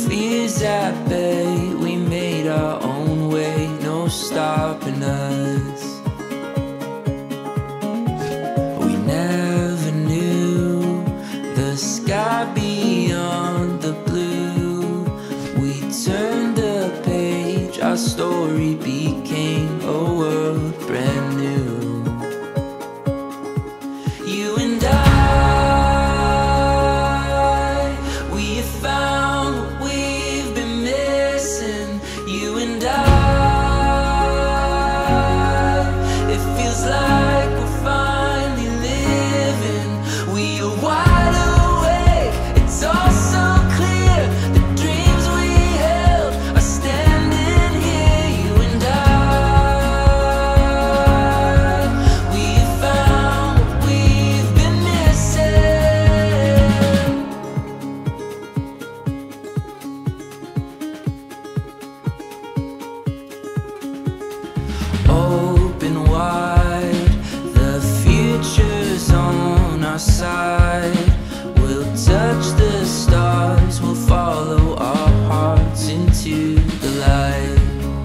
fears at bay. We made our own way, no stopping us. We never knew the sky beyond the blue. We turned the page, our story became a world brand new. You and I, we have found what we've been missing. You and I, it feels like we're finally living. We are wide awake, it's all so clear. The dreams we held are standing here. You and I, we have found what we've been missing. Open wide, the future's on our side. We'll touch the stars, we'll follow our hearts into the light.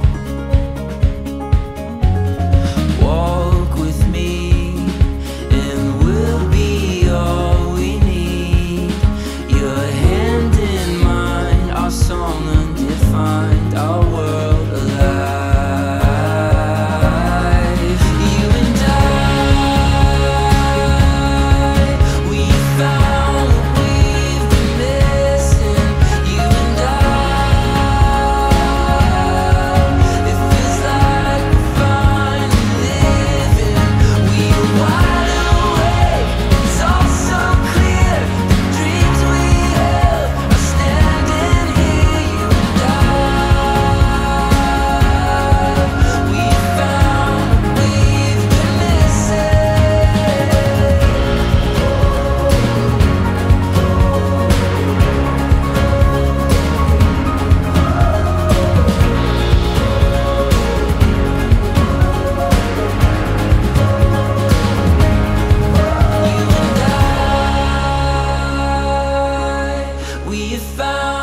Walk with me and we'll be all we need. Your hand in mine, our song undefined, our world alive. You and I, we found what we've been missing. You and I, it feels like we're finally living. We are wide awake, it's all so clear. The dreams we held are standing here. You and I, we found what we've been missing. You and I, we have found